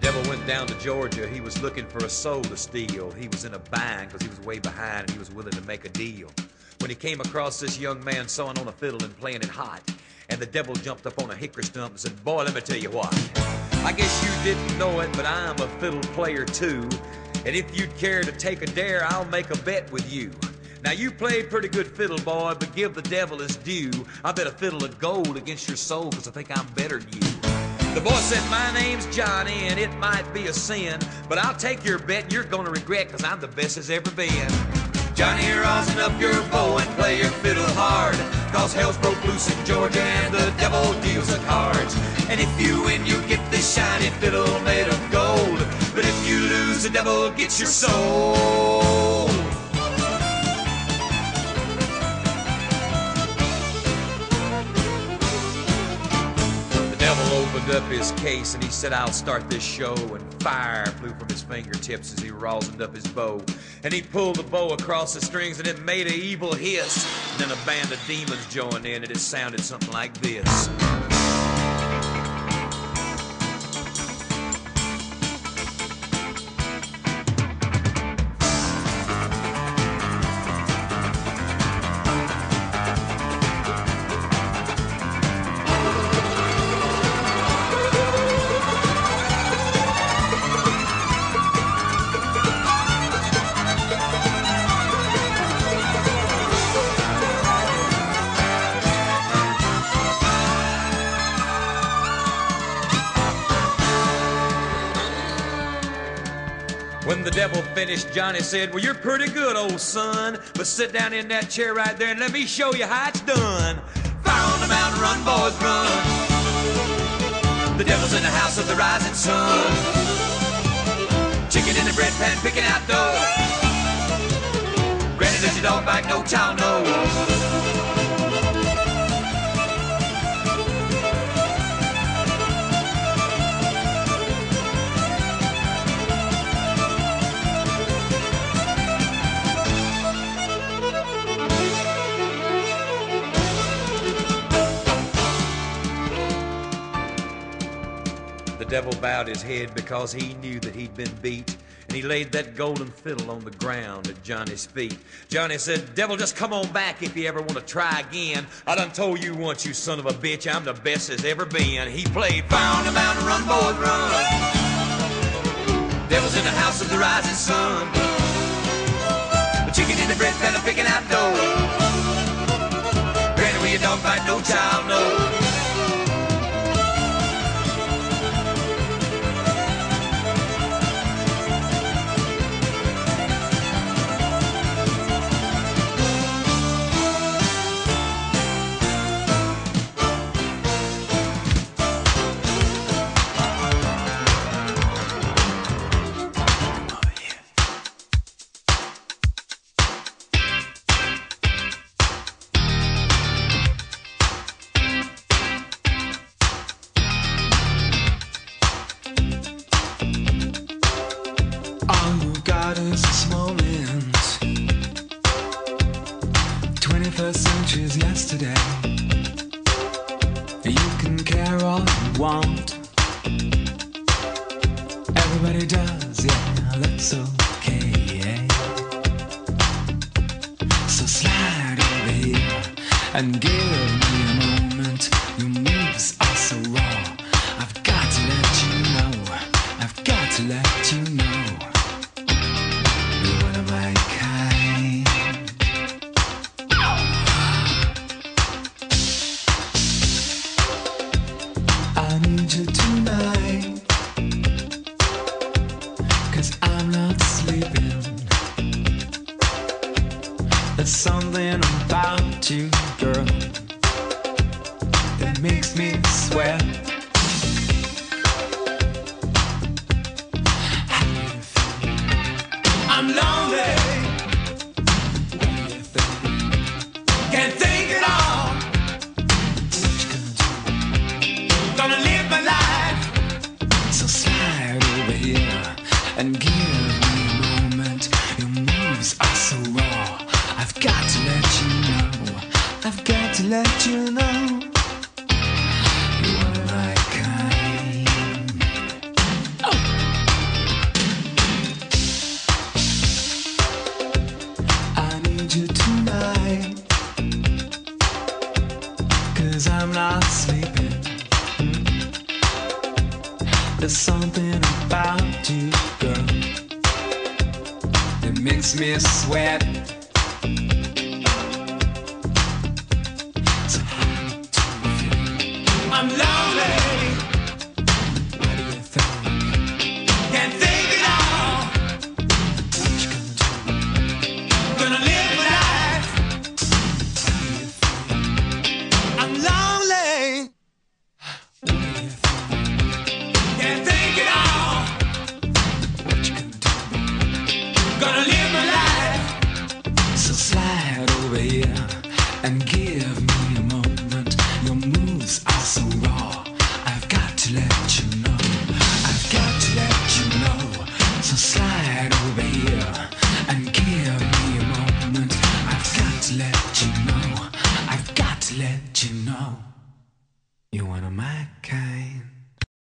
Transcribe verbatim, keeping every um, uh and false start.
Devil went down to Georgia. He was looking for a soul to steal. He was in a bind because he was way behind and he was willing to make a deal. When he came across this young man sawing on a fiddle and playing it hot, and the devil jumped up on a hickory stump and said, boy, let me tell you what. I guess you didn't know it, but I'm a fiddle player too. And if you'd care to take a dare, I'll make a bet with you. Now you played pretty good fiddle, boy, but give the devil his due. I bet a fiddle of gold against your soul, because I think I'm better than you. The boy said, my name's Johnny, and it might be a sin, but I'll take your bet and you're gonna regret, because I'm the best there's ever been. Johnny, rosin up your bow and play your fiddle hard, cause hell's broke loose in Georgia and the devil deals the cards. And if you win, you get this shiny fiddle made of gold, but if you lose, the devil gets your soul. Opened up his case and he said, I'll start this show, and fire flew from his fingertips as he rosined up his bow, and he pulled the bow across the strings and it made an evil hiss, and then a band of demons joined in and it sounded something like this. When the devil finished, Johnny said, well, you're pretty good, old son, but sit down in that chair right there and let me show you how it's done. Fire on the mountain, run, boys, run. The devil's in the house of the rising sun. Chicken in the bread pan, picking out dough. Granny, does your dog bite? No child knows. The devil bowed his head because he knew that he'd been beat, and he laid that golden fiddle on the ground at Johnny's feet. Johnny said, devil, just come on back if you ever want to try again. I done told you once, you son of a bitch, I'm the best there's ever been. He played fire on the mountain, run, boys, run. Devil's in the house of the rising sun. The chicken in the bread pan, picking out dough. Granny, where your dog bite, no child knows. twenty-first century's yesterday. You can care all you want. Everybody does, yeah, that's okay. So slide over here and give me a moment. Your moves are so raw. I've got to let you know. I've got to let you know. You're one of my kind. I need you tonight, 'cause I'm not sleeping. There's something about you, girl, that makes me sweat. How do you feel? I'm lonely. What do you think? Can't think at all. What you gonna do? Gonna live my life. So slide over here and give me a moment. Your moves are so raw. I've got to let you know. I've got to let you know. You are my kind. Oh. There's something about you, girl, that makes me sweat. So how do you feel? I'm lonely. What do you think? Can't think it all. What you gonna do? Gonna live my life. How do you feel? I'm lonely. What do you think? Can't think it all. What you gonna do? Gonna live my life. So slide over here and give me